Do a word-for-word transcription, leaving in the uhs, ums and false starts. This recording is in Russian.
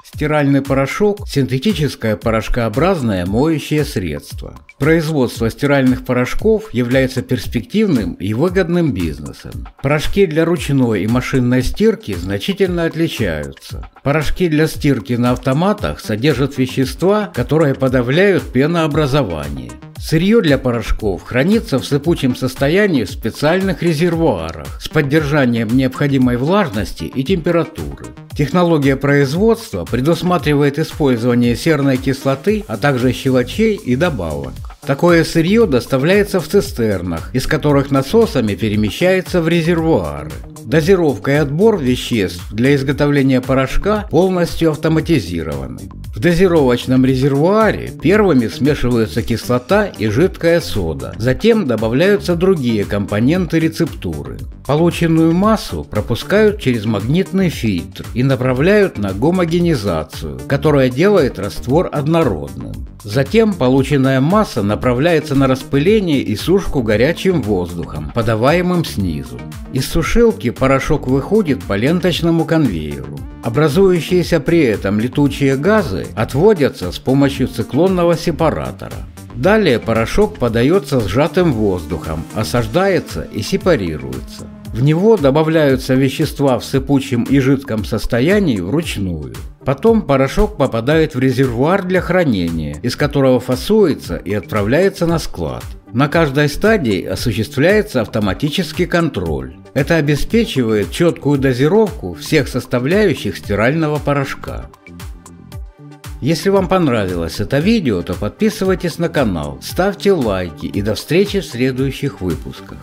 Стиральный порошок – синтетическое порошкообразное моющее средство. Производство стиральных порошков является перспективным и выгодным бизнесом. Порошки для ручной и машинной стирки значительно отличаются. Порошки для стирки на автоматах содержат вещества, которые подавляют пенообразование. Сырье для порошков хранится в сыпучем состоянии в специальных резервуарах с поддержанием необходимой влажности и температуры. Технология производства предусматривает использование серной кислоты, а также щелочей и добавок. Такое сырье доставляется в цистернах, из которых насосами перемещается в резервуары. Дозировка и отбор веществ для изготовления порошка полностью автоматизированы. В дозировочном резервуаре первыми смешиваются кислота и жидкая сода, затем добавляются другие компоненты рецептуры. Полученную массу пропускают через магнитный фильтр и направляют на гомогенизацию, которая делает раствор однородным. Затем полученная масса направляется на распыление и сушку горячим воздухом, подаваемым снизу. Из сушилки порошок выходит по ленточному конвейеру. Образующиеся при этом летучие газы отводятся с помощью циклонного сепаратора. Далее порошок подается сжатым воздухом, осаждается и сепарируется. В него добавляются вещества в сыпучем и жидком состоянии вручную. Потом порошок попадает в резервуар для хранения, из которого фасуется и отправляется на склад. На каждой стадии осуществляется автоматический контроль. Это обеспечивает четкую дозировку всех составляющих стирального порошка. Если вам понравилось это видео, то подписывайтесь на канал, ставьте лайки и до встречи в следующих выпусках.